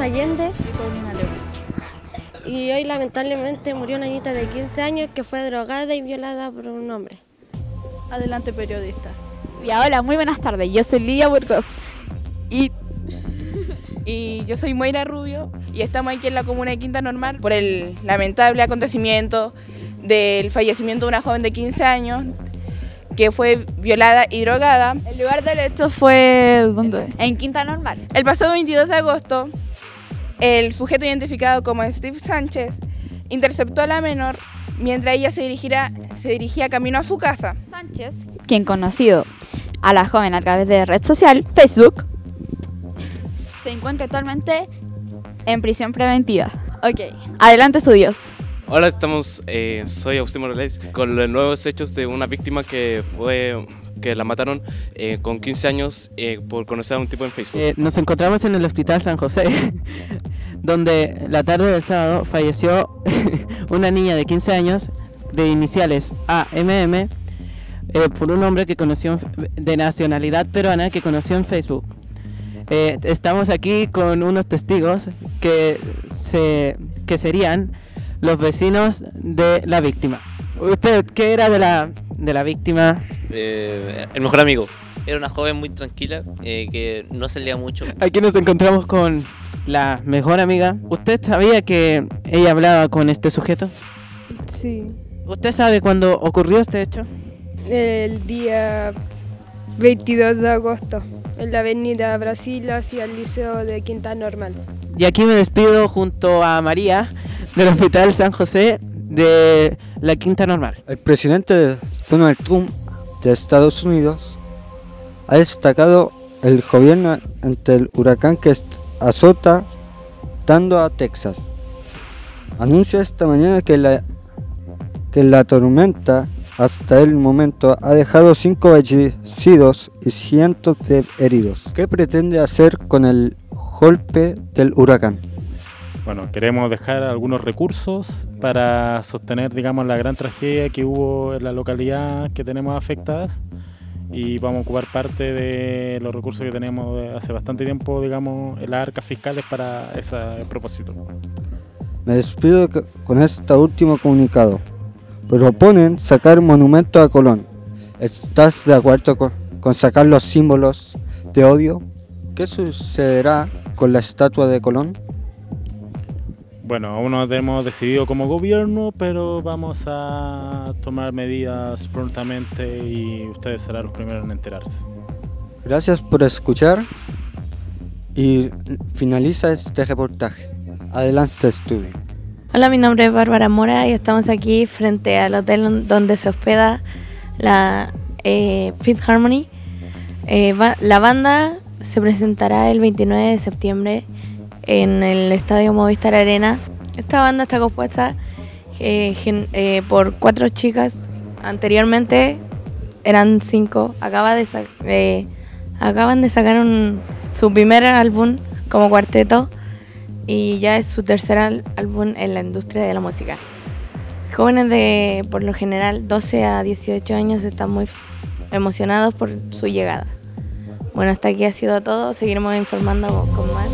Allende. Y Paulina León. Y hoy lamentablemente murió una niñita de 15 años que fue drogada y violada por un hombre. Adelante, periodista. Y hola, muy buenas tardes. Yo soy Lidia Burgos. Y yo soy Moira Rubio y estamos aquí en la comuna de Quinta Normal por el lamentable acontecimiento del fallecimiento de una joven de 15 años que fue violada y drogada. El lugar del hecho fue ¿dónde? En Quinta Normal. El pasado 22 de agosto, el sujeto identificado como Steve Sánchez interceptó a la menor mientras ella se dirigía camino a su casa. Sánchez, quien conocido a la joven a través de red social Facebook, se encuentra actualmente en prisión preventiva. Ok, adelante estudios. Hola, soy Agustín Morales con los nuevos hechos de una víctima que la mataron con 15 años por conocer a un tipo en Facebook. Nos encontramos en el Hospital San José, donde la tarde del sábado falleció una niña de 15 años de iniciales AMM por un hombre que conoció de nacionalidad peruana que conoció en Facebook. Estamos aquí con unos testigos que serían los vecinos de la víctima. ¿Usted qué era de la víctima? El mejor amigo. Era una joven muy tranquila que no salía mucho. Aquí nos encontramos con la mejor amiga. ¿Usted sabía que ella hablaba con este sujeto? Sí. ¿Usted sabe cuándo ocurrió este hecho? El día 22 de agosto, en la avenida Brasil hacia el Liceo de Quinta Normal. Y aquí me despido junto a María del Hospital San José de la Quinta Normal. El presidente Donald Trump de Estados Unidos ha destacado el gobierno ante el huracán que azota dando a Texas. Anuncia esta mañana que la tormenta hasta el momento ha dejado 5 fallecidos y cientos de heridos. ¿Qué pretende hacer con el golpe del huracán? Bueno, queremos dejar algunos recursos para sostener, digamos, la gran tragedia que hubo en la localidad que tenemos afectadas y vamos a ocupar parte de los recursos que tenemos de hace bastante tiempo, digamos, en las arcas fiscales para ese propósito. Me despido con este último comunicado. Proponen sacar monumento a Colón. ¿Estás de acuerdo con sacar los símbolos de odio? ¿Qué sucederá con la estatua de Colón? Bueno, aún no hemos decidido como gobierno, pero vamos a tomar medidas prontamente y ustedes serán los primeros en enterarse. Gracias por escuchar y finaliza este reportaje. Adelante, estudio. Hola, mi nombre es Bárbara Mora y estamos aquí frente al hotel donde se hospeda la Fifth Harmony. La banda se presentará el 29 de septiembre en el Estadio Movistar Arena. Esta banda está compuesta por 4 chicas. Anteriormente eran 5. Acaban de sacar su primer álbum como cuarteto y ya es su tercer álbum en la industria de la música. Jóvenes de, por lo general, 12 a 18 años están muy emocionados por su llegada. Bueno, hasta aquí ha sido todo. Seguiremos informando con más.